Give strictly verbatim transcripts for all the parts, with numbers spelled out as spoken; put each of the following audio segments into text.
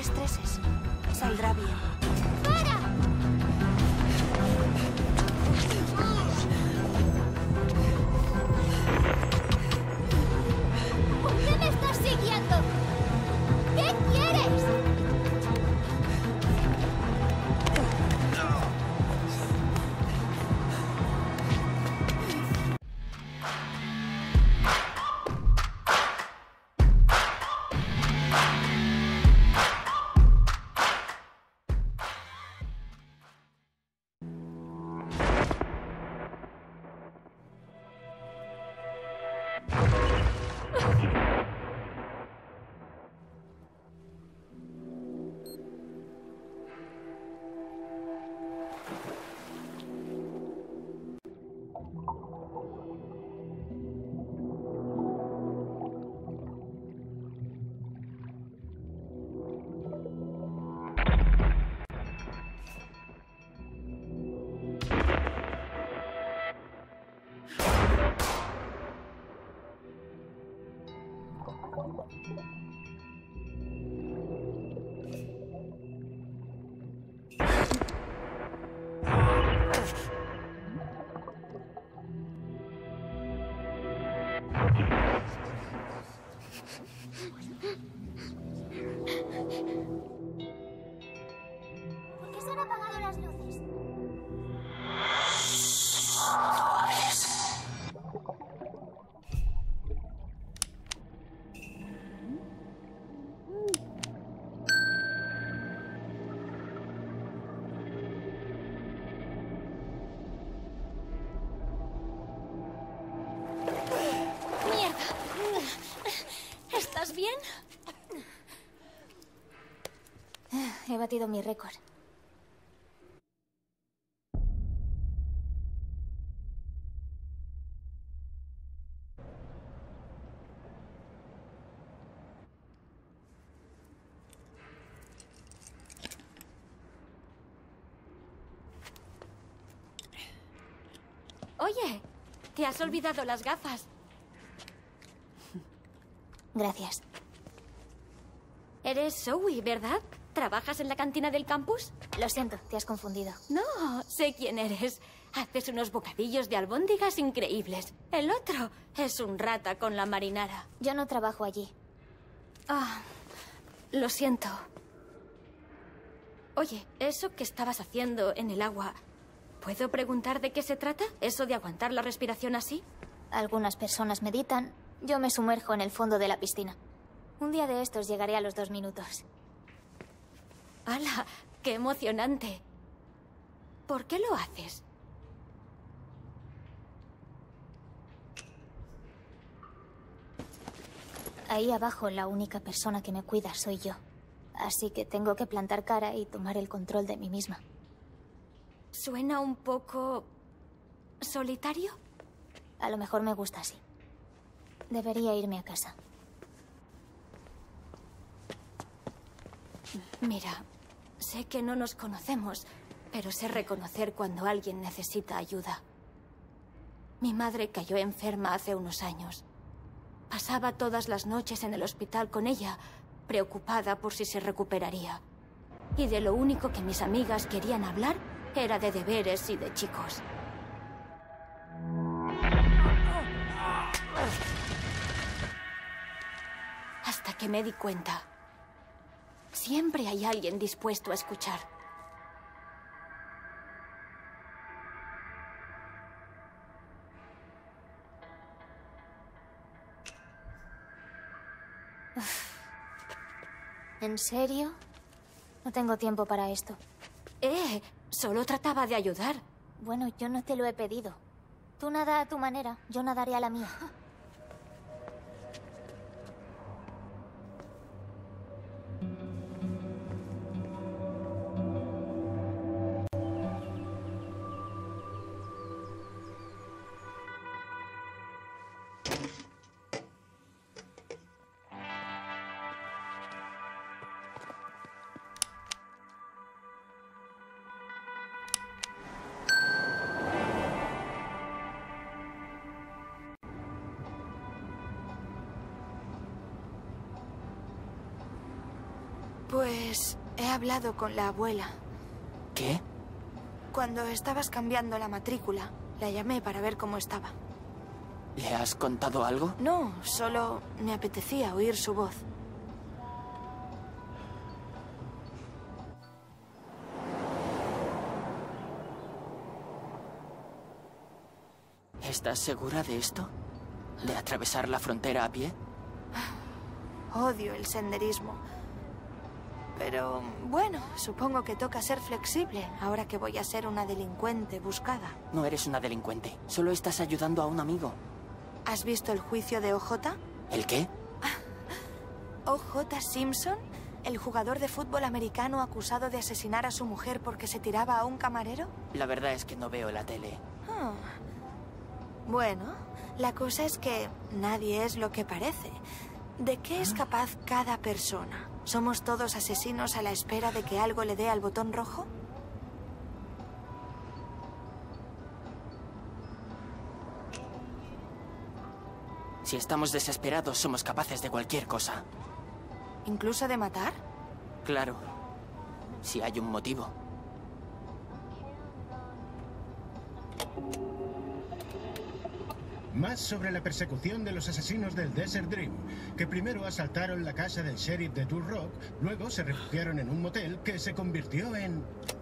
estreses. Saldrá bien. ¡Para! ¿Por qué me estás siguiendo? ¿Qué quieres? ¿Por qué se han apagado las luces? ¿Estás bien? He batido mi récord. Oye, te has olvidado las gafas. Gracias. Eres Zoe, ¿verdad? ¿Trabajas en la cantina del campus? Lo siento, te has confundido. No, sé quién eres. Haces unos bocadillos de albóndigas increíbles. El otro es un rata con la marinara. Yo no trabajo allí. Ah, lo siento. Oye, eso que estabas haciendo en el agua, ¿puedo preguntar de qué se trata? ¿Eso de aguantar la respiración así? Algunas personas meditan. Yo me sumerjo en el fondo de la piscina. Un día de estos llegaré a los dos minutos. ¡Hala! ¡Qué emocionante! ¿Por qué lo haces? Ahí abajo la única persona que me cuida soy yo. Así que tengo que plantar cara y tomar el control de mí misma. ¿Suena un poco solitario? A lo mejor me gusta así. Debería irme a casa. Mira, sé que no nos conocemos, pero sé reconocer cuando alguien necesita ayuda. Mi madre cayó enferma hace unos años. Pasaba todas las noches en el hospital con ella, preocupada por si se recuperaría. Y de lo único que mis amigas querían hablar era de deberes y de chicos. Hasta que me di cuenta. Siempre hay alguien dispuesto a escuchar. ¿En serio? No tengo tiempo para esto. Eh, solo trataba de ayudar. Bueno, yo no te lo he pedido. Tú nada a tu manera, yo nadaré a la mía. Pues he hablado con la abuela. ¿Qué? Cuando estabas cambiando la matrícula, la llamé para ver cómo estaba. ¿Le has contado algo? No, solo me apetecía oír su voz. ¿Estás segura de esto? ¿De atravesar la frontera a pie? Odio el senderismo. Pero, bueno, supongo que toca ser flexible ahora que voy a ser una delincuente buscada. No eres una delincuente. Solo estás ayudando a un amigo. ¿Has visto el juicio de O J? ¿El qué? O J Simpson, el jugador de fútbol americano acusado de asesinar a su mujer porque se tiraba a un camarero. La verdad es que no veo la tele. Ah. Bueno, la cosa es que nadie es lo que parece. ¿De qué es capaz cada persona? ¿Somos todos asesinos a la espera de que algo le dé al botón rojo? Si estamos desesperados, somos capaces de cualquier cosa. ¿Incluso de matar? Claro, si hay un motivo. Más sobre la persecución de los asesinos del Desert Dream, que primero asaltaron la casa del sheriff de Tour Rock, luego se refugiaron en un motel que se convirtió en...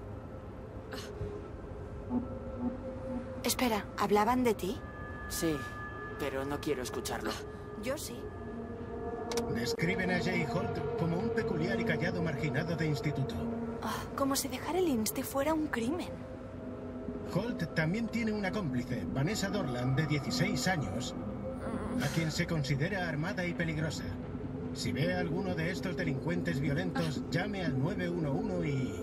Espera, ¿hablaban de ti? Sí, pero no quiero escucharlo. Yo sí. Describen a Jay Holt como un peculiar y callado marginado de instituto. Oh, como si dejar el Insti fuera un crimen. Holt también tiene una cómplice, Vanessa Dorland, de dieciséis años, a quien se considera armada y peligrosa. Si ve a alguno de estos delincuentes violentos, llame al nueve uno uno y...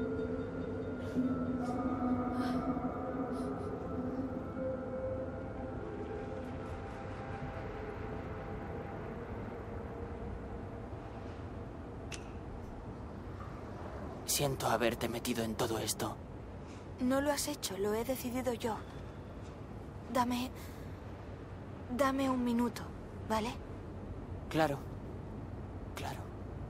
Siento haberte metido en todo esto. No lo has hecho, lo he decidido yo. Dame... Dame un minuto, ¿vale? Claro. Claro.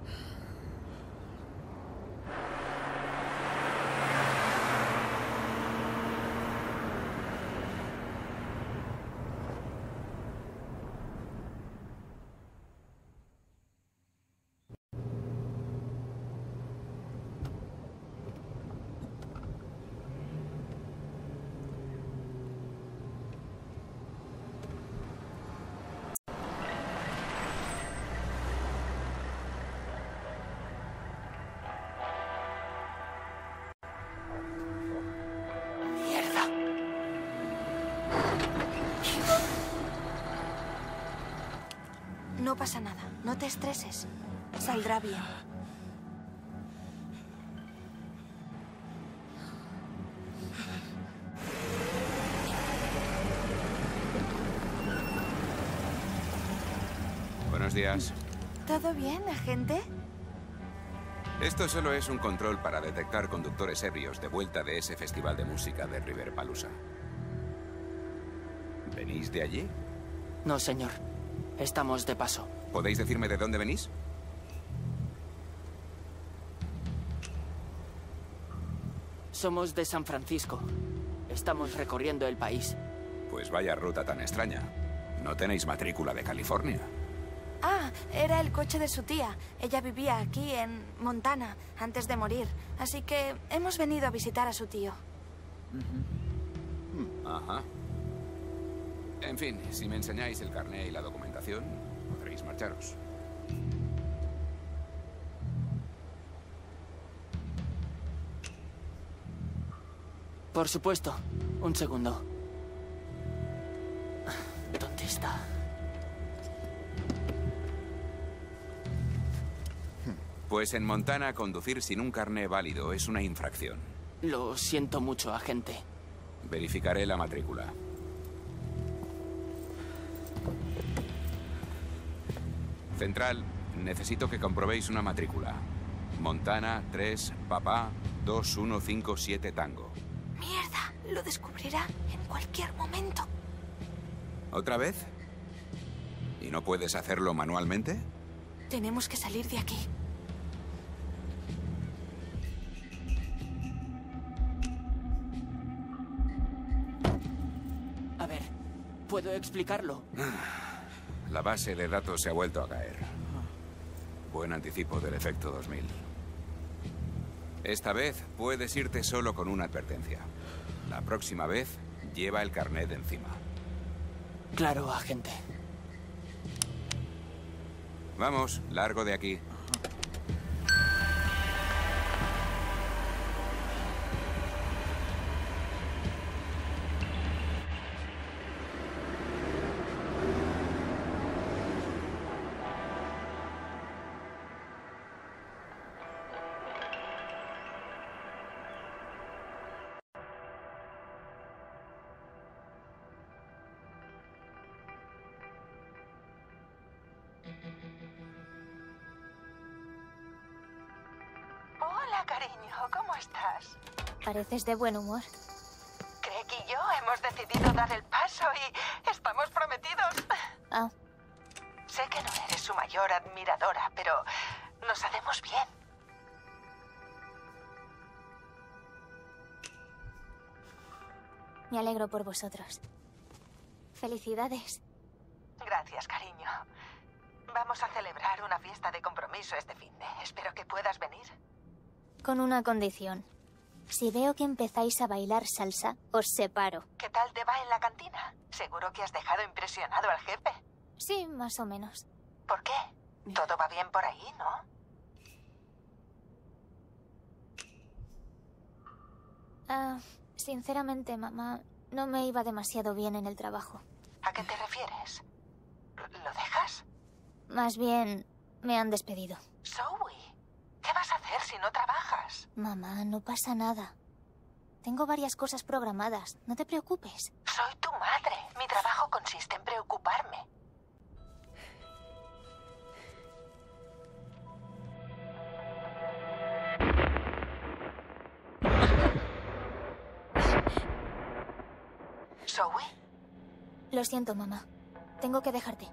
No pasa nada, no te estreses. Saldrá bien. Buenos días. ¿Todo bien, agente? Esto solo es un control para detectar conductores ebrios de vuelta de ese festival de música de Riverpalooza. ¿Venís de allí? No, señor. Estamos de paso. ¿Podéis decirme de dónde venís? Somos de San Francisco. Estamos recorriendo el país. Pues vaya ruta tan extraña. ¿No tenéis matrícula de California? Ah, era el coche de su tía. Ella vivía aquí, en Montana, antes de morir. Así que hemos venido a visitar a su tío. Uh-huh. Ajá. En fin, si me enseñáis el carné y la documentación, podréis marcharos. Por supuesto. Un segundo. ¿Dónde está? Pues en Montana, conducir sin un carné válido es una infracción. Lo siento mucho, agente. Verificaré la matrícula. Central, necesito que comprobéis una matrícula. Montana tres, papá, dos uno cinco siete Tango. Mierda, lo descubrirá en cualquier momento. ¿Otra vez? ¿Y no puedes hacerlo manualmente? Tenemos que salir de aquí. puedo explicarlo. La base de datos se ha vuelto a caer. Buen anticipo del efecto dos mil. Esta vez puedes irte solo con una advertencia. La próxima vez, lleva el carnet encima. Claro, agente. Vamos, largo de aquí. Hola, cariño, ¿cómo estás? Pareces de buen humor. Craig y yo hemos decidido dar el paso y estamos prometidos. Ah, Sé que no eres su mayor admiradora, pero nos hacemos bien. me alegro por vosotros. Felicidades. Gracias, cariño. Vamos a celebrar una fiesta de compromiso este finde. Espero que puedas venir. Con una condición. Si veo que empezáis a bailar salsa, os separo. ¿Qué tal te va en la cantina? Seguro que has dejado impresionado al jefe. Sí, más o menos. ¿Por qué? Todo va bien por ahí, ¿no? Ah, sinceramente, mamá, no me iba demasiado bien en el trabajo. ¿A qué te refieres? ¿Lo dejas? Más bien, me han despedido. Zoe, ¿qué vas a hacer si no trabajas? Mamá, no pasa nada. Tengo varias cosas programadas, no te preocupes. Soy tu madre. Mi trabajo consiste en preocuparme. ¿Zoe? Lo siento, mamá. Tengo que dejarte.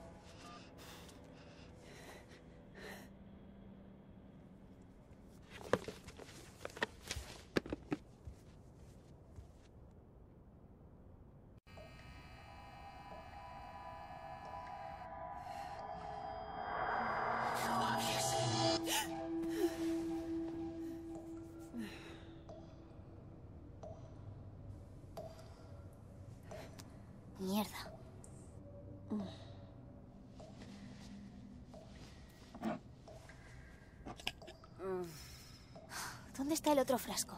Mierda. ¿Dónde está el otro frasco?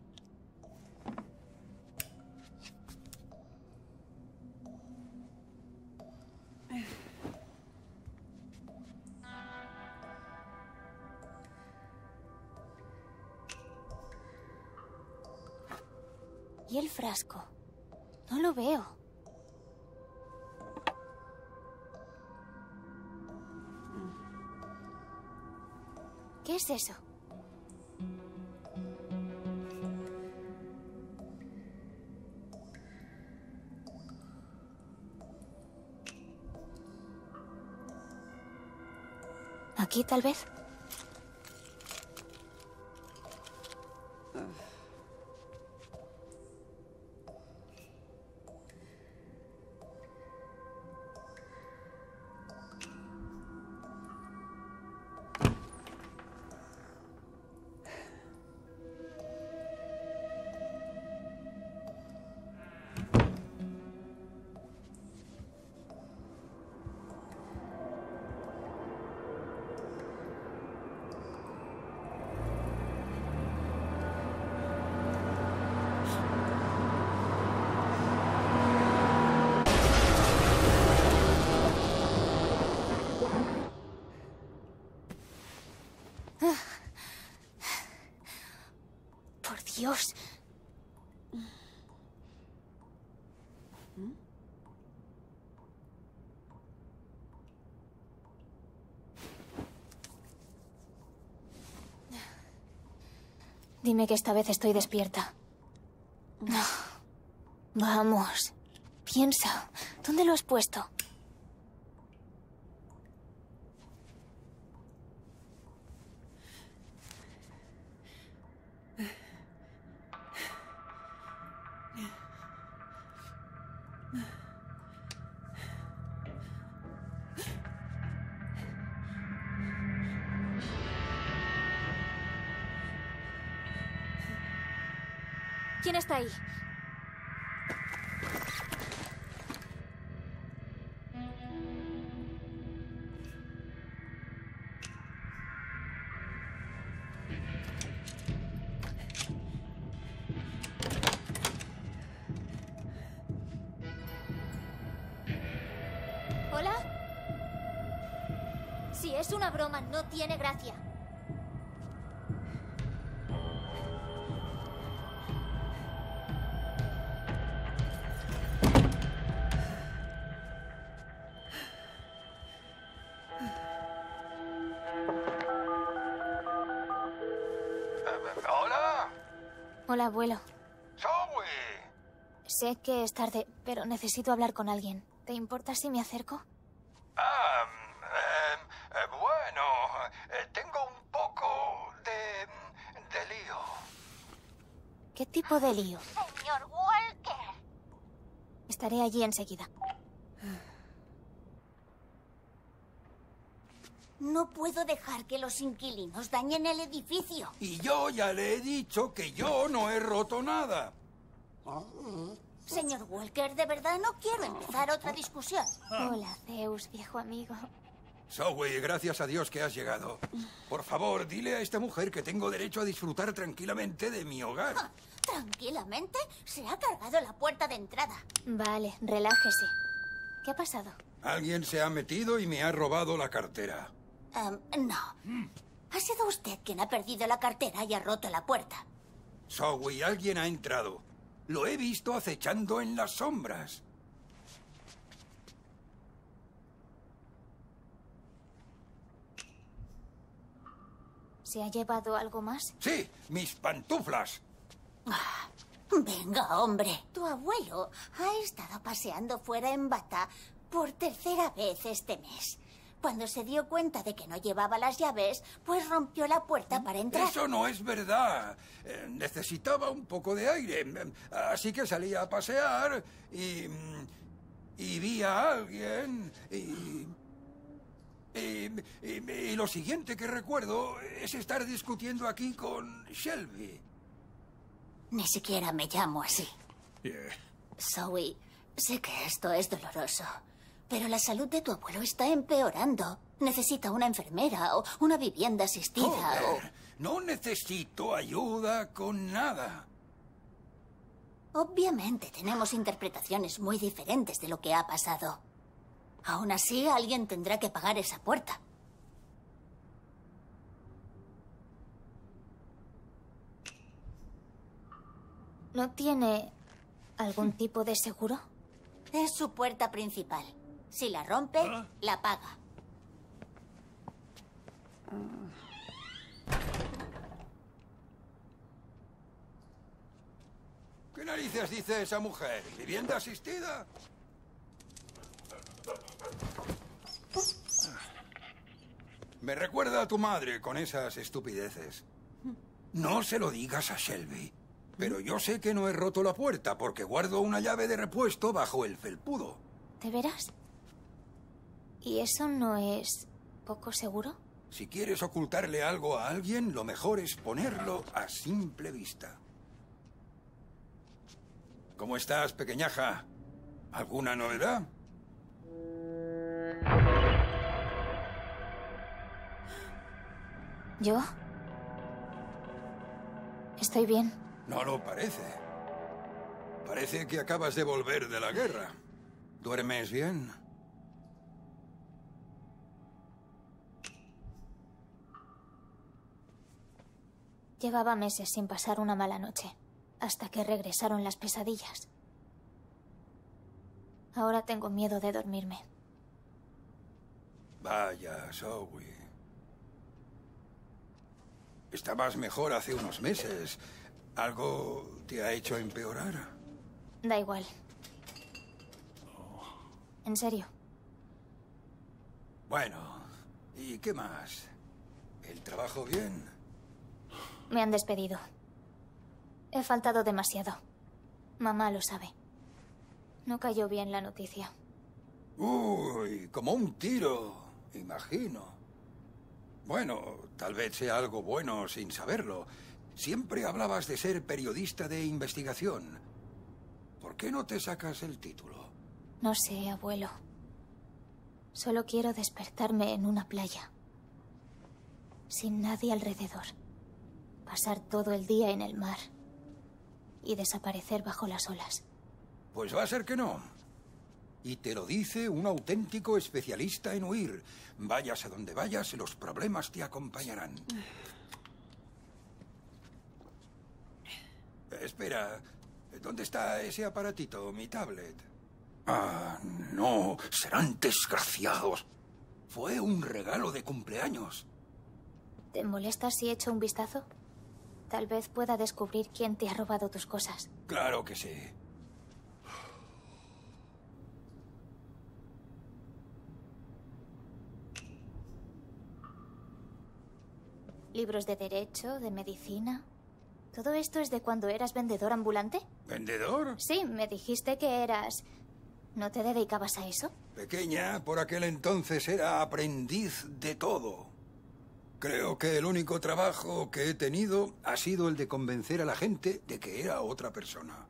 ¿Y el frasco? No lo veo. ¿Qué es eso? ¿Aquí, tal vez? Por Dios. Dime que esta vez estoy despierta. No. Vamos. Piensa. ¿Dónde lo has puesto? ¿Quién está ahí? ¿Hola? Si es una broma, no tiene gracia. ¿Hola? Hola, abuelo. Zoe. Sé que es tarde, pero necesito hablar con alguien. ¿Te importa si me acerco? Ah, eh, eh, bueno, eh, tengo un poco de, de lío. ¿Qué tipo de lío? Señor Walker. Estaré allí enseguida. No puedo dejar que los inquilinos dañen el edificio. Y yo ya le he dicho que yo no he roto nada. Señor Walker, de verdad no quiero empezar otra discusión. Hola, Zeus, viejo amigo. Zoe, gracias a Dios que has llegado. Por favor, dile a esta mujer que tengo derecho a disfrutar tranquilamente de mi hogar. Ah, ¿tranquilamente? Se ha cargado la puerta de entrada. Vale, relájese. ¿Qué ha pasado? Alguien se ha metido y me ha robado la cartera. Em, no. Ha sido usted quien ha perdido la cartera y ha roto la puerta. Zoe, alguien ha entrado. Lo he visto acechando en las sombras. ¿Se ha llevado algo más? Sí, mis pantuflas. Ah, venga, hombre. Tu abuelo ha estado paseando fuera en bata por tercera vez este mes. Cuando se dio cuenta de que no llevaba las llaves, pues rompió la puerta para entrar. Eso no es verdad. Eh, necesitaba un poco de aire. Así que salí a pasear y... y vi a alguien y... Y, y, y lo siguiente que recuerdo es estar discutiendo aquí con Shelby. Ni siquiera me llamo así. Yeah. Zoe, sé que esto es doloroso, pero la salud de tu abuelo está empeorando. Necesita una enfermera o una vivienda asistida Joder, o... no necesito ayuda con nada. Obviamente tenemos interpretaciones muy diferentes de lo que ha pasado. Aún así, alguien tendrá que pagar esa puerta. ¿No tiene algún tipo de seguro? Es su puerta principal. Si la rompe, ¿Ah? la paga. ¿Qué narices dice esa mujer? ¿Vivienda asistida? Me recuerda a tu madre con esas estupideces. No se lo digas a Shelby. Pero yo sé que no he roto la puerta porque guardo una llave de repuesto bajo el felpudo. ¿De veras? ¿Y eso no es poco seguro? Si quieres ocultarle algo a alguien, lo mejor es ponerlo a simple vista. ¿Cómo estás, pequeñaja? ¿Alguna novedad? ¿Yo? Estoy bien. No lo parece. Parece que acabas de volver de la guerra. ¿Duermes bien? Llevaba meses sin pasar una mala noche, hasta que regresaron las pesadillas. Ahora tengo miedo de dormirme. Vaya, Zoe. Estabas mejor hace unos meses. ¿Algo te ha hecho empeorar? Da igual. En serio. Bueno, ¿y qué más? ¿El trabajo bien? Me han despedido. He faltado demasiado. Mamá lo sabe. No cayó bien la noticia. Uy, como un tiro, imagino. Bueno, tal vez sea algo bueno sin saberlo. Siempre hablabas de ser periodista de investigación. ¿Por qué no te sacas el título? No sé, abuelo. Solo quiero despertarme en una playa. Sin nadie alrededor. Pasar todo el día en el mar. Y desaparecer bajo las olas. Pues va a ser que no. Y te lo dice un auténtico especialista en huir. Vayas a donde vayas, los problemas te acompañarán. Espera, ¿dónde está ese aparatito, mi tablet? Ah, no, serán desgraciados. Fue un regalo de cumpleaños. ¿Te molesta si echo un vistazo? Tal vez pueda descubrir quién te ha robado tus cosas. Claro que sí. Libros de derecho, de medicina. ¿Todo esto es de cuando eras vendedor ambulante? ¿Vendedor? Sí, me dijiste que eras... ¿No te dedicabas a eso? Pequeña, por aquel entonces era aprendiz de todo. Creo que el único trabajo que he tenido ha sido el de convencer a la gente de que era otra persona.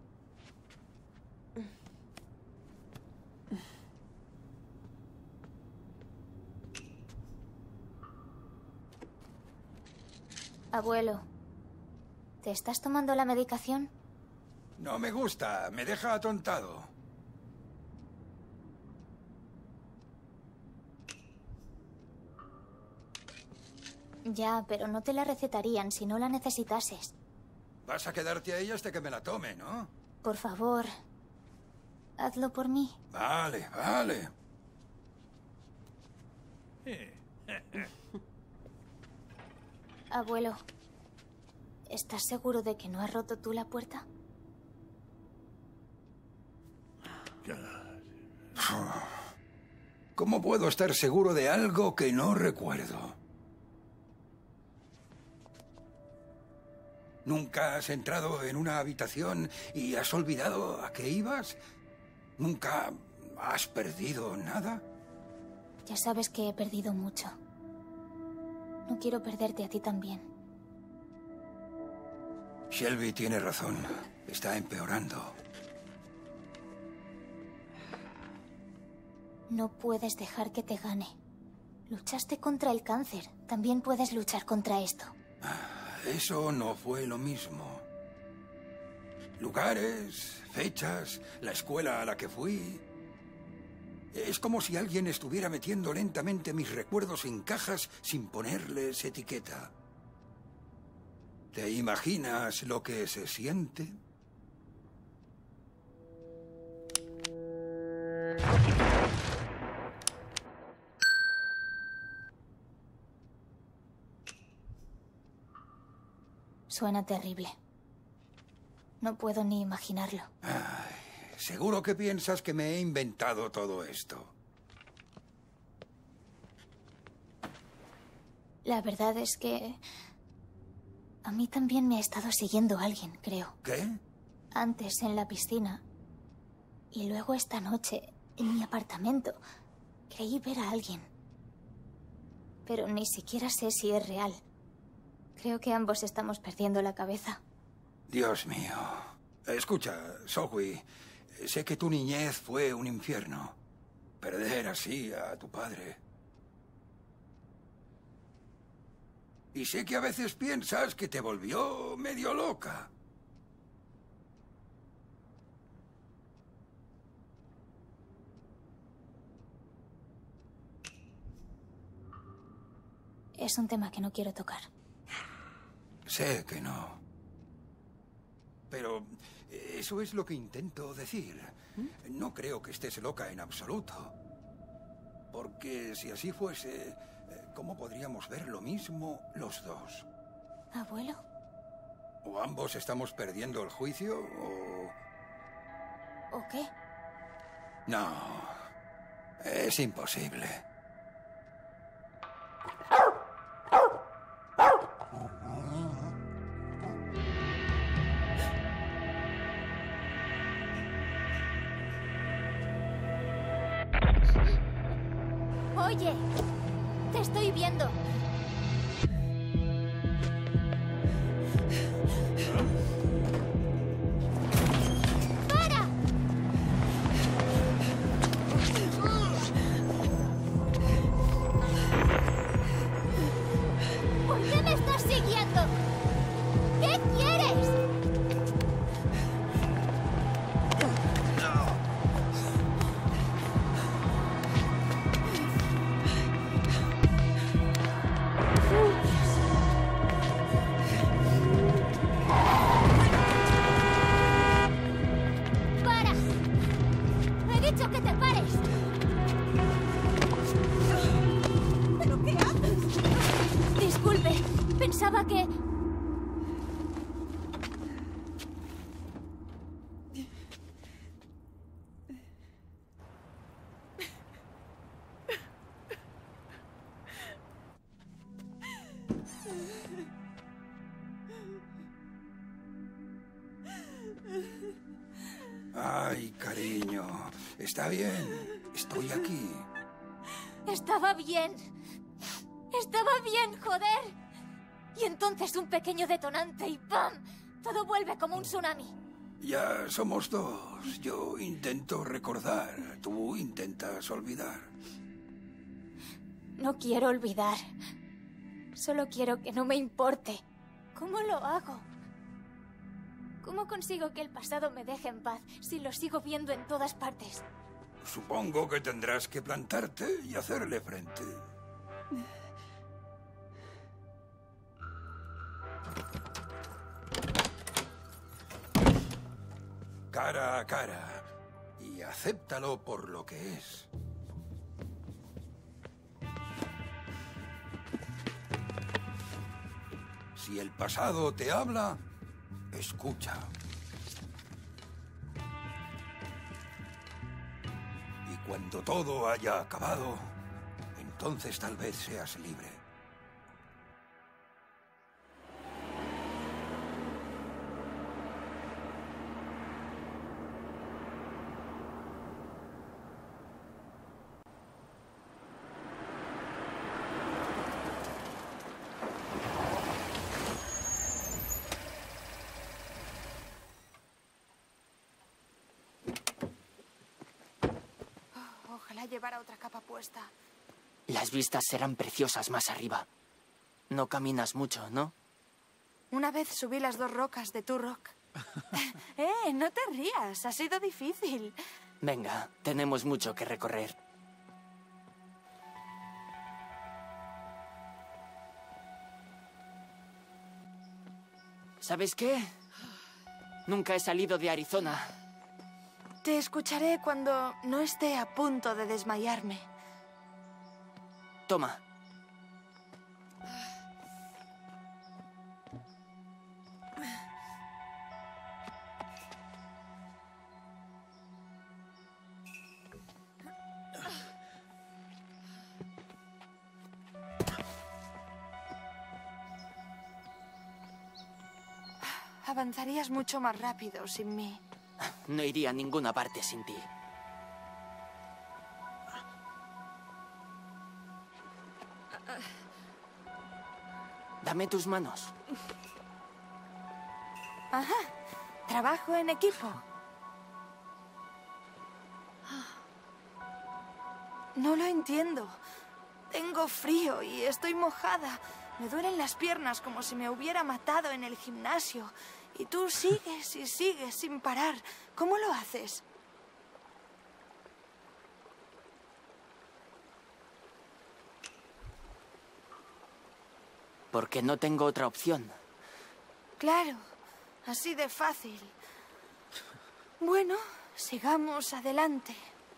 Abuelo, ¿te estás tomando la medicación? No me gusta, me deja atontado. Ya, pero no te la recetarían si no la necesitases. Vas a quedarte ahí hasta que me la tome, ¿no? Por favor, hazlo por mí. Vale, vale. Abuelo, ¿estás seguro de que no has roto tú la puerta? ¿Cómo puedo estar seguro de algo que no recuerdo? ¿Nunca has entrado en una habitación y has olvidado a qué ibas? ¿Nunca has perdido nada? Ya sabes que he perdido mucho. No quiero perderte a ti también. Shelby tiene razón. Está empeorando. No puedes dejar que te gane. Luchaste contra el cáncer. También puedes luchar contra esto. Eso no fue lo mismo. Lugares, fechas, la escuela a la que fui. Es como si alguien estuviera metiendo lentamente mis recuerdos en cajas sin ponerles etiqueta. ¿Te imaginas lo que se siente? Suena terrible. No puedo ni imaginarlo. Ay, seguro que piensas que me he inventado todo esto. La verdad es que... a mí también me ha estado siguiendo alguien, creo. ¿Qué? Antes en la piscina. Y luego esta noche, en mi apartamento. Creí ver a alguien. Pero ni siquiera sé si es real. Creo que ambos estamos perdiendo la cabeza. Dios mío. Escucha, Zoe, sé que tu niñez fue un infierno. Perder así a tu padre. Y sé que a veces piensas que te volvió medio loca. Es un tema que no quiero tocar. Sé que no. Pero eso es lo que intento decir. No creo que estés loca en absoluto. Porque si así fuese, ¿cómo podríamos ver lo mismo los dos? ¿Abuelo? ¿O ambos estamos perdiendo el juicio o...? ¿O qué? No. Es imposible. Oye, te estoy viendo. dicho que te pares! ¿Pero qué haces? Disculpe, pensaba que... Ay, cariño. Está bien. Estoy aquí. Estaba bien. Estaba bien, joder. Y entonces un pequeño detonante y ¡pam! Todo vuelve como un tsunami. Ya somos dos. Yo intento recordar. Tú intentas olvidar. No quiero olvidar. Solo quiero que no me importe. ¿Cómo lo hago? ¿Cómo consigo que el pasado me deje en paz si lo sigo viendo en todas partes? Supongo que tendrás que plantarte y hacerle frente. Cara a cara. Y acéptalo por lo que es. Si el pasado te habla, escucha. Y cuando todo haya acabado, entonces tal vez seas libre. Ojalá llevara otra capa puesta. Las vistas serán preciosas más arriba. No caminas mucho, ¿no? Una vez subí las dos rocas de Turrock. eh, no te rías, ha sido difícil. Venga, tenemos mucho que recorrer. ¿Sabes qué? Nunca he salido de Arizona. Te escucharé cuando no esté a punto de desmayarme. Toma. Avanzarías mucho más rápido sin mí. No iría a ninguna parte sin ti. Dame tus manos. Ajá. Trabajo en equipo. No lo entiendo. Tengo frío y estoy mojada. Me duelen las piernas como si me hubiera matado en el gimnasio. Y tú sigues y sigues sin parar. ¿Cómo lo haces? Porque no tengo otra opción. Claro, así de fácil. Bueno, sigamos adelante.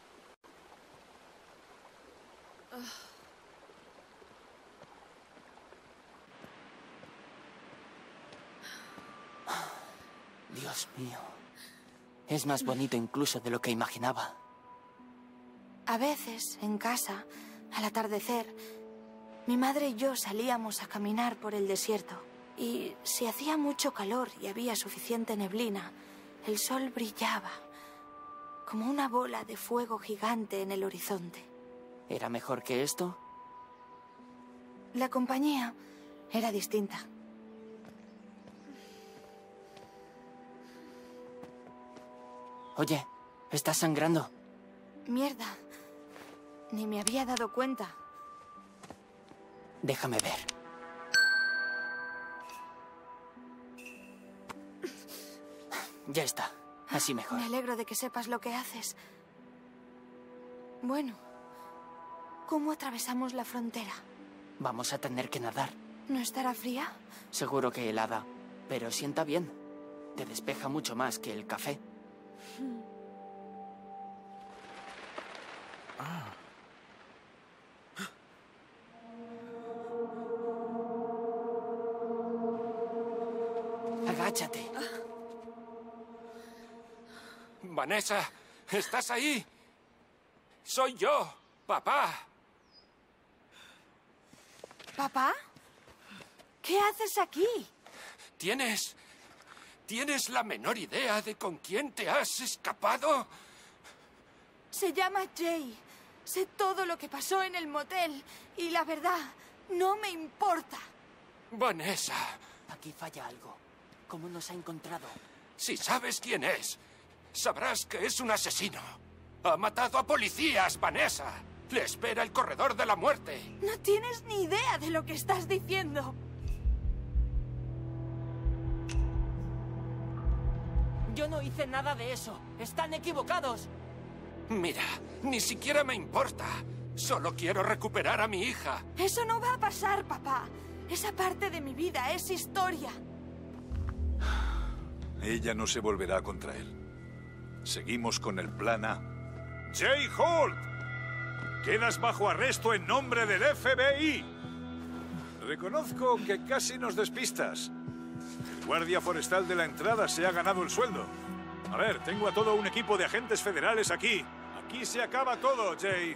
Dios mío. Es más bonito incluso de lo que imaginaba. A veces, en casa, al atardecer, mi madre y yo salíamos a caminar por el desierto. Y si hacía mucho calor y había suficiente neblina, el sol brillaba como una bola de fuego gigante en el horizonte. ¿Era mejor que esto? La compañía era distinta. Oye, estás sangrando. Mierda. Ni me había dado cuenta. Déjame ver. Ya está. Así mejor. Me alegro de que sepas lo que haces. Bueno, ¿cómo atravesamos la frontera? Vamos a tener que nadar. ¿No estará fría? Seguro que helada, pero sienta bien. Te despeja mucho más que el café. Agáchate. Vanessa, ¿estás ahí? Soy yo, papá. ¿Papá? ¿Qué haces aquí? ¿Tienes... ¿Tienes la menor idea de con quién te has escapado? Se llama Jay. Sé todo lo que pasó en el motel. Y la verdad, no me importa. Vanessa. Aquí falla algo. ¿Cómo nos ha encontrado? Si sabes quién es, sabrás que es un asesino. Ha matado a policías, Vanessa. Le espera el corredor de la muerte. No tienes ni idea de lo que estás diciendo. Yo no hice nada de eso. Están equivocados. Mira, ni siquiera me importa. Solo quiero recuperar a mi hija. Eso no va a pasar, papá. Esa parte de mi vida es historia. Ella no se volverá contra él. Seguimos con el plan A. Jay Holt, quedas bajo arresto en nombre del F B I. Reconozco que casi nos despistas. El guardia forestal de la entrada se ha ganado el sueldo. A ver, tengo a todo un equipo de agentes federales aquí. Aquí se acaba todo, Jay.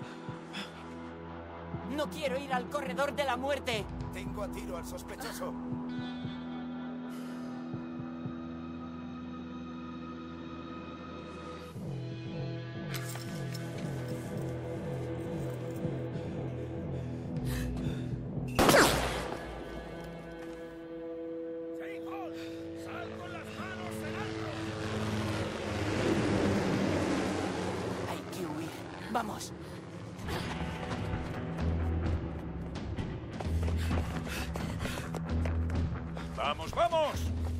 No quiero ir al corredor de la muerte. Tengo a tiro al sospechoso. Vamos. ¡Vamos, vamos!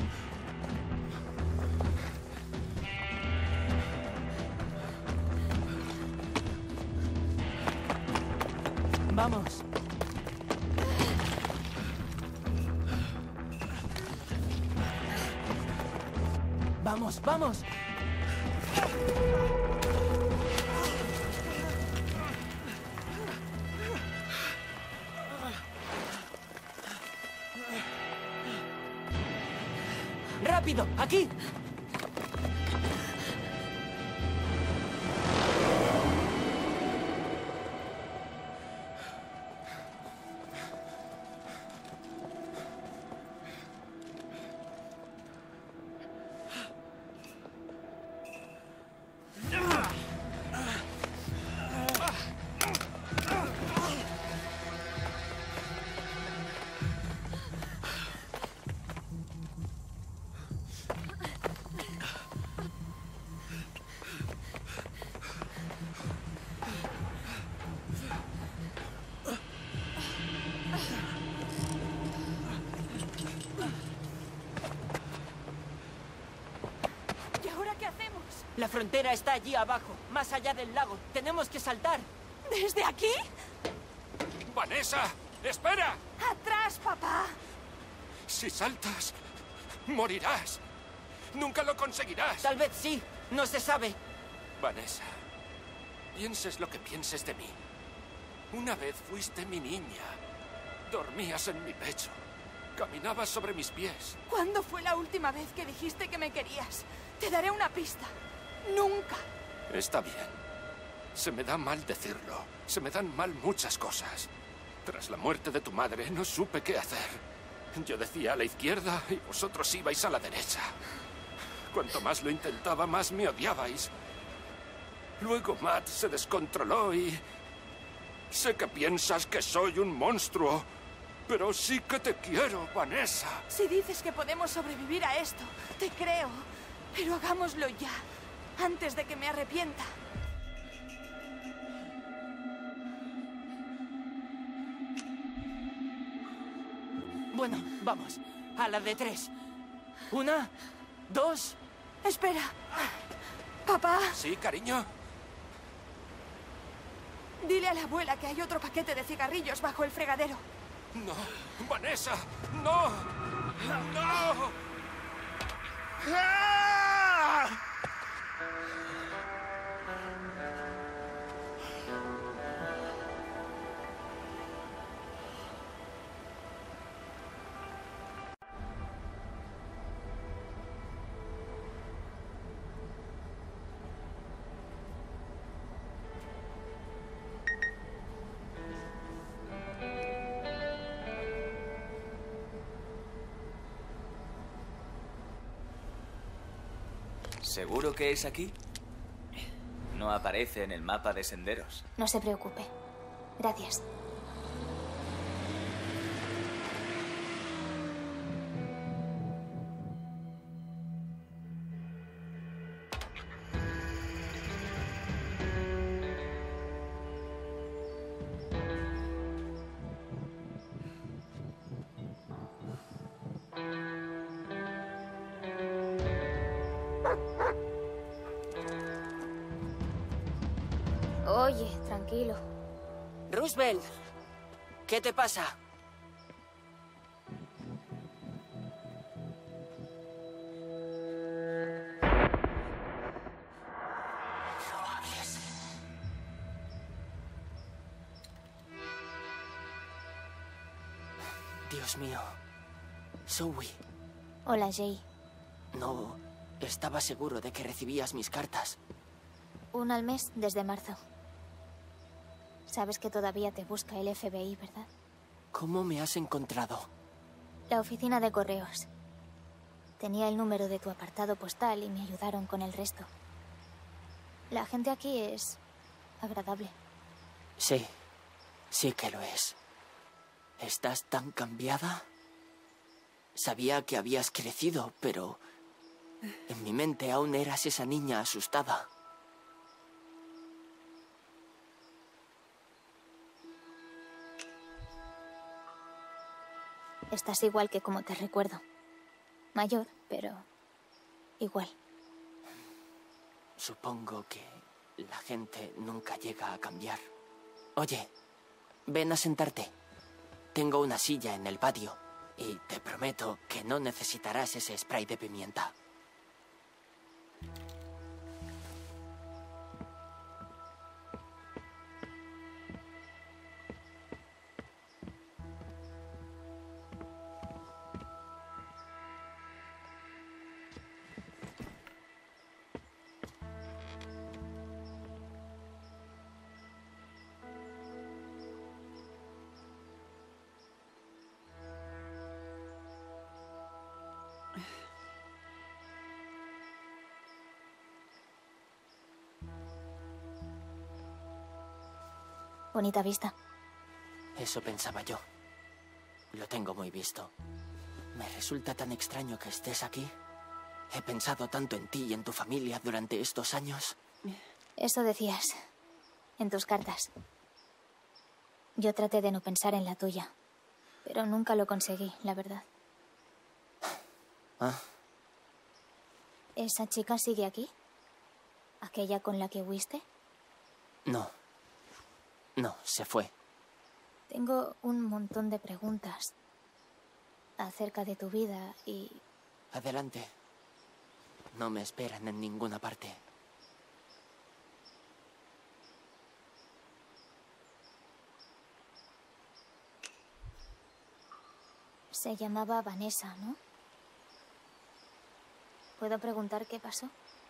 Vamos. Vamos, vamos. ¡Rápido! ¡Aquí! La frontera está allí abajo, más allá del lago. Tenemos que saltar. ¿Desde aquí? ¡Vanessa! ¡Espera! ¡Atrás, papá! Si saltas, morirás. Nunca lo conseguirás. Tal vez sí. No se sabe. Vanessa, pienses lo que pienses de mí. Una vez fuiste mi niña. Dormías en mi pecho. Caminabas sobre mis pies. ¿Cuándo fue la última vez que dijiste que me querías? Te daré una pista. Nunca. Está bien. Se me da mal decirlo. Se me dan mal muchas cosas. Tras la muerte de tu madre, no supe qué hacer. Yo decía a la izquierda y vosotros ibais a la derecha. Cuanto más lo intentaba, más me odiabais. Luego Matt se descontroló y... Sé que piensas que soy un monstruo, pero sí que te quiero, Vanessa. Si dices que podemos sobrevivir a esto, te creo. Pero hagámoslo ya, antes de que me arrepienta. Bueno, vamos. A la de tres. Una, dos... Espera. Papá. ¿Sí, cariño? Dile a la abuela que hay otro paquete de cigarrillos bajo el fregadero. No, Vanessa, no. No. ¿Seguro que es aquí? No aparece en el mapa de senderos. No se preocupe. Gracias. Oye, tranquilo. Roosevelt, ¿qué te pasa? Dios mío. Zoe. Hola, Jay. No estaba seguro de que recibías mis cartas. Una al mes desde marzo. Sabes que todavía te busca el F B I, ¿verdad? ¿Cómo me has encontrado? La oficina de correos. Tenía el número de tu apartado postal y me ayudaron con el resto. La gente aquí es agradable. Sí, sí que lo es. ¿Estás tan cambiada? Sabía que habías crecido, pero en mi mente aún eras esa niña asustada. Estás igual que como te recuerdo. Mayor, pero igual. Supongo que la gente nunca llega a cambiar. Oye, ven a sentarte. Tengo una silla en el patio y te prometo que no necesitarás ese spray de pimienta. Bonita vista. Eso pensaba yo. Lo tengo muy visto. Me resulta tan extraño que estés aquí. He pensado tanto en ti y en tu familia durante estos años. Eso decías en tus cartas. Yo traté de no pensar en la tuya, pero nunca lo conseguí, la verdad. ¿Ah? ¿Esa chica sigue aquí? ¿Aquella con la que huiste? No. No, se fue. Tengo un montón de preguntas acerca de tu vida y... Adelante. No me esperan en ninguna parte. Se llamaba Vanessa, ¿no? ¿Puedo preguntar qué pasó?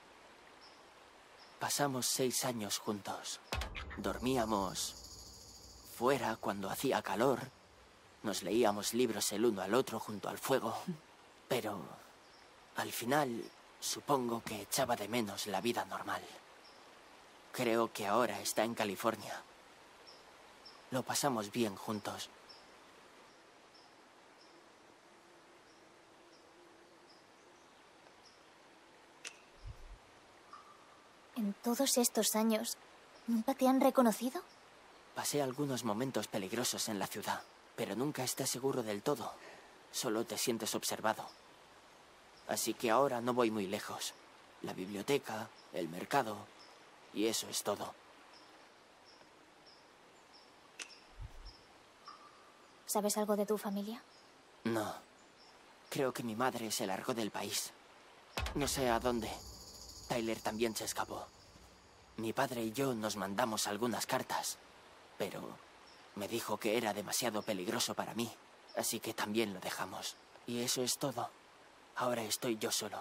Pasamos seis años juntos. Dormíamos fuera cuando hacía calor. Nos leíamos libros el uno al otro junto al fuego. Pero al final supongo que echaba de menos la vida normal. Creo que ahora está en California. Lo pasamos bien juntos. En todos estos años, ¿nunca te han reconocido? Pasé algunos momentos peligrosos en la ciudad, pero nunca estás seguro del todo. Solo te sientes observado. Así que ahora no voy muy lejos. La biblioteca, el mercado, y eso es todo. ¿Sabes algo de tu familia? No. Creo que mi madre se largó del país. No sé a dónde. Tyler también se escapó. Mi padre y yo nos mandamos algunas cartas, pero me dijo que era demasiado peligroso para mí, así que también lo dejamos. Y eso es todo. Ahora estoy yo solo.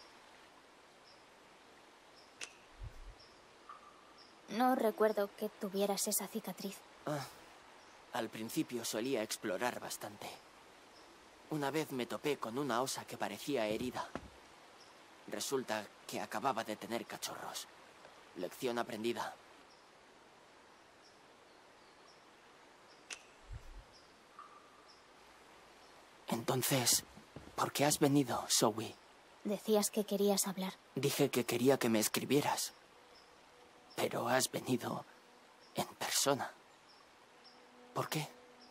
No recuerdo que tuvieras esa cicatriz. Ah, al principio solía explorar bastante. Una vez me topé con una osa que parecía herida. Resulta que acababa de tener cachorros. Lección aprendida. Entonces, ¿por qué has venido, Zoe? Decías que querías hablar. Dije que quería que me escribieras. Pero has venido en persona. ¿Por qué?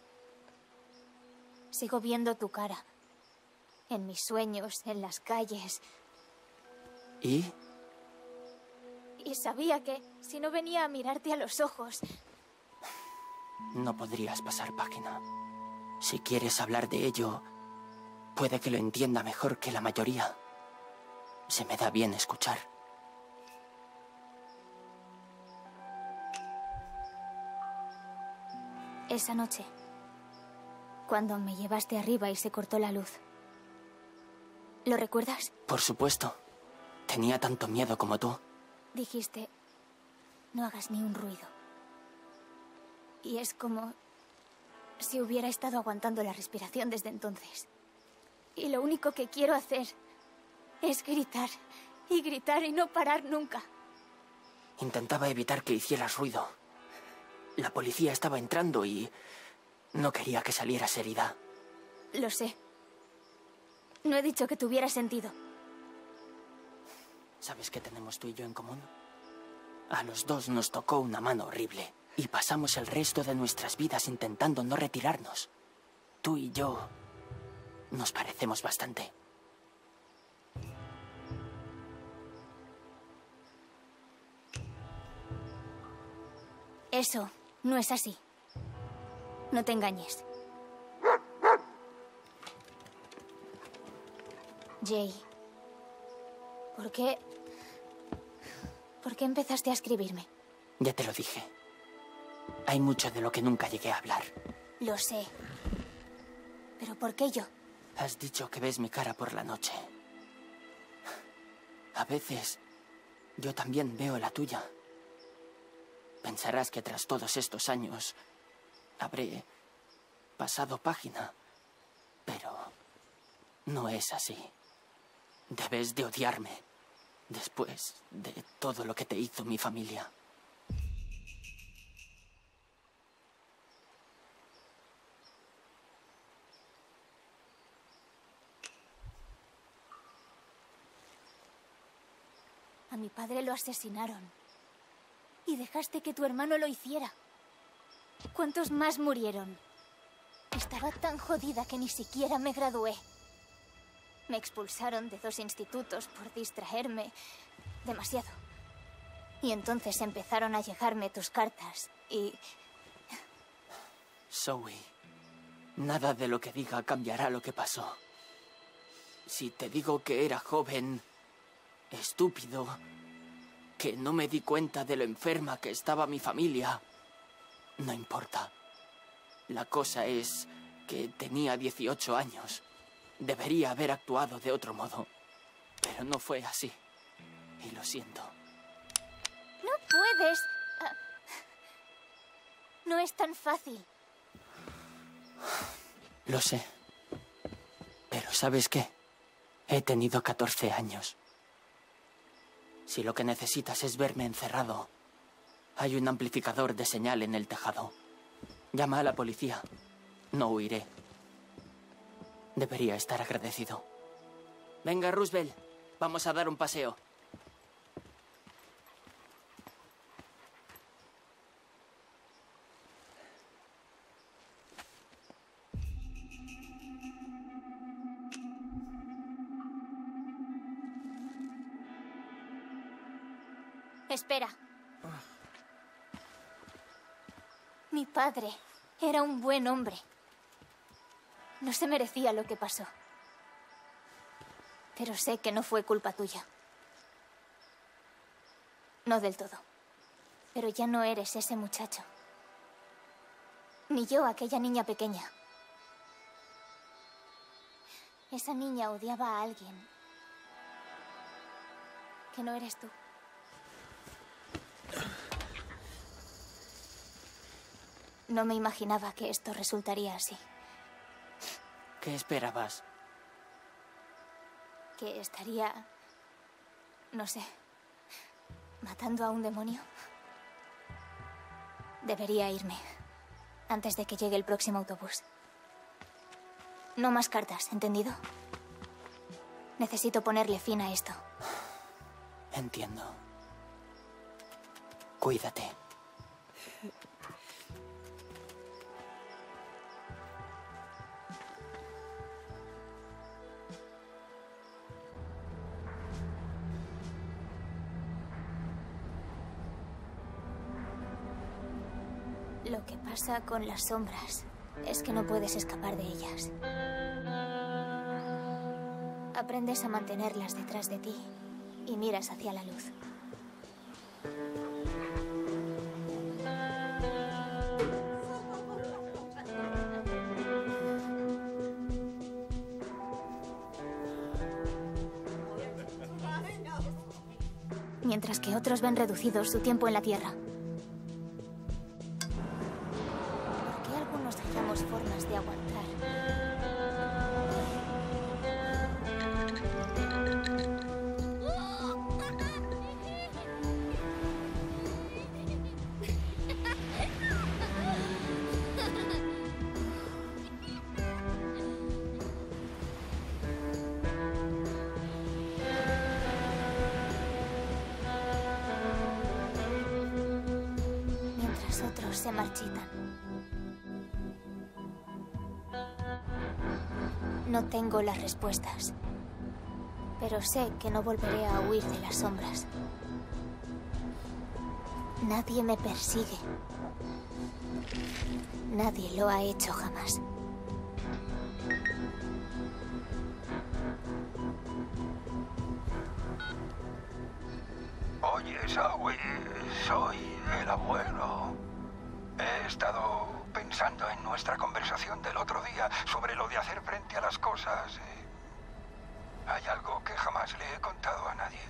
Sigo viendo tu cara. En mis sueños, en las calles. ¿Y? Y sabía que si no venía a mirarte a los ojos... No podrías pasar página. Si quieres hablar de ello, puede que lo entienda mejor que la mayoría. Se me da bien escuchar. Esa noche, cuando me llevaste arriba y se cortó la luz. ¿Lo recuerdas? Por supuesto. Tenía tanto miedo como tú. Dijiste, no hagas ni un ruido. Y es como si hubiera estado aguantando la respiración desde entonces. Y lo único que quiero hacer es gritar y gritar y no parar nunca. Intentaba evitar que hicieras ruido. La policía estaba entrando y no quería que salieras herida. Lo sé. No he dicho que tuviera sentido. ¿Sabes qué tenemos tú y yo en común? A los dos nos tocó una mano horrible y pasamos el resto de nuestras vidas intentando no retirarnos. Tú y yo nos parecemos bastante. Eso no es así. No te engañes. Jay, ¿por qué... ¿Por qué empezaste a escribirme? Ya te lo dije. Hay mucho de lo que nunca llegué a hablar. Lo sé. ¿Pero por qué yo? Has dicho que ves mi cara por la noche. A veces, yo también veo la tuya. Pensarás que tras todos estos años habré pasado página, pero no es así. Debes de odiarme después de todo lo que te hizo mi familia. A mi padre lo asesinaron. Y dejaste que tu hermano lo hiciera. ¿Cuántos más murieron? Estaba tan jodida que ni siquiera me gradué. Me expulsaron de dos institutos por distraerme demasiado. Y entonces empezaron a llegarme tus cartas y... Zoe, nada de lo que diga cambiará lo que pasó. Si te digo que era joven, estúpido, que no me di cuenta de lo enferma que estaba mi familia, no importa. La cosa es que tenía dieciocho años. Debería haber actuado de otro modo, pero no fue así. Y lo siento. No puedes. Ah, no es tan fácil. Lo sé. Pero ¿sabes qué? He tenido catorce años. Si lo que necesitas es verme encerrado, hay un amplificador de señal en el tejado. Llama a la policía. No huiré. Debería estar agradecido. Venga, Roosevelt. Vamos a dar un paseo. Espera. Mi padre era un buen hombre. No se merecía lo que pasó. Pero sé que no fue culpa tuya. No del todo. Pero ya no eres ese muchacho. Ni yo, aquella niña pequeña. Esa niña odiaba a alguien. Que no eres tú. No me imaginaba que esto resultaría así. ¿Qué esperabas? Que estaría No sé. ¿Matando a un demonio? Debería irme. Antes de que llegue el próximo autobús. No más cartas, ¿entendido? Necesito ponerle fin a esto. Entiendo. Cuídate. Lo que pasa con las sombras es que no puedes escapar de ellas. Aprendes a mantenerlas detrás de ti y miras hacia la luz. Mientras que otros ven reducido su tiempo en la Tierra. ¿Por qué algunos hallamos formas de aguantar? Otros se marchitan. No tengo las respuestas, pero sé que no volveré a huir de las sombras. Nadie me persigue. Nadie lo ha hecho jamás. Oye, Sawi, soy el abuelo. He estado pensando en nuestra conversación del otro día sobre lo de hacer frente a las cosas. Hay algo que jamás le he contado a nadie.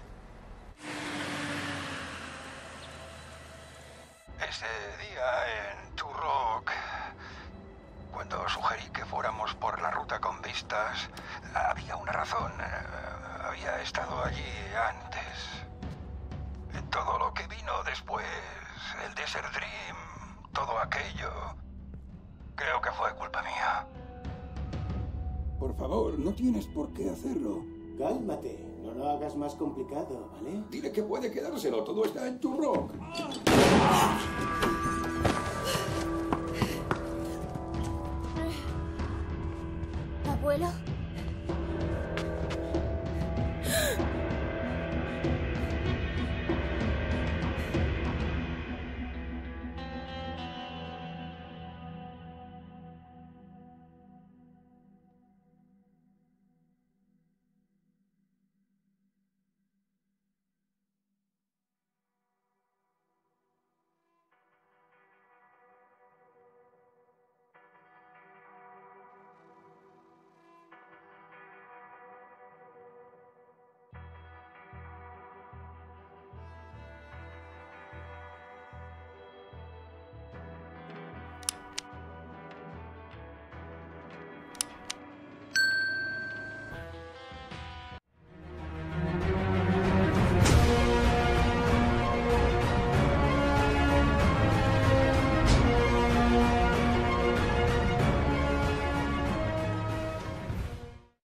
Ese día en Turrock, cuando sugerí que fuéramos por la ruta con vistas, había una razón. Había estado allí antes. Todo lo que vino después, el Desert Dream, todo aquello, creo que fue culpa mía. Por favor, no tienes por qué hacerlo. Cálmate, no lo hagas más complicado, ¿vale? Dile que puede quedárselo, todo está en Turrock. ¿Abuelo?